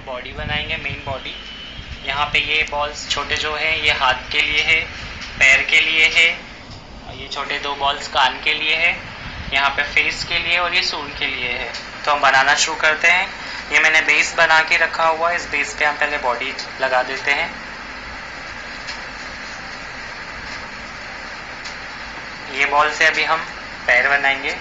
हम बॉडी बनाएंगे, main body. यहाँ पे ये बॉल्स छोटे जो हैं ये हाथ के लिए है, पैर के लिए है, ये छोटे 2 बॉल्स कान के लिए है, यहाँ पे फेस के लिए और ये सूंड के लिए है। तो हम बनाना शुरू करते हैं। ये मैंने बेस बना के रखा हुआ है, इस बेस पे हम पहले बॉडी लगा देते हैं। ये बॉल से अभी हम पैर बनाएंगे।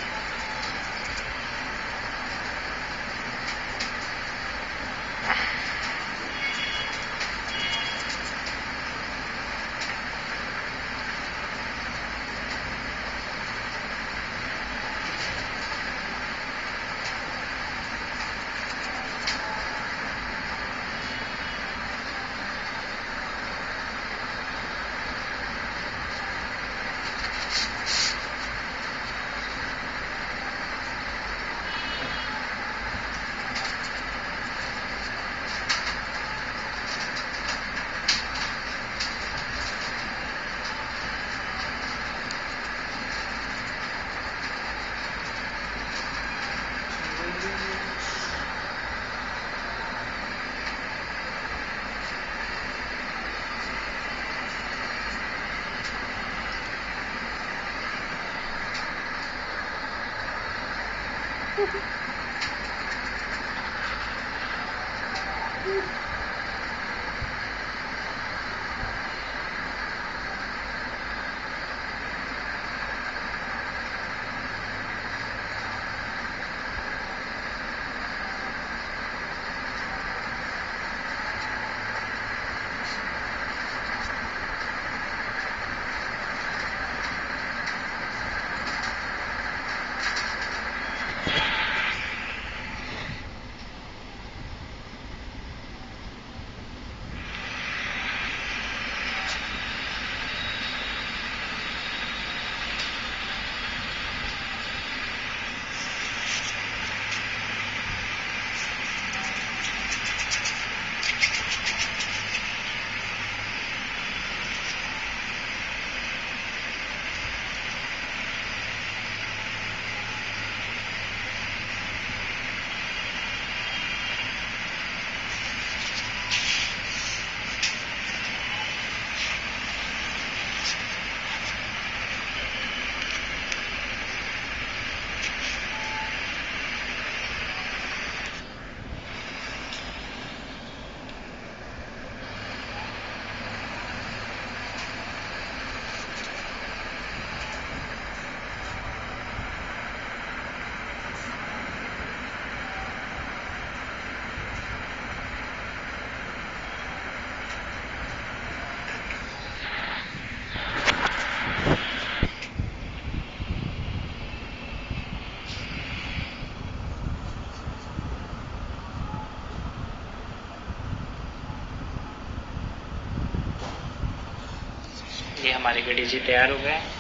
ये हमारे गणेश जी तैयार हो गए।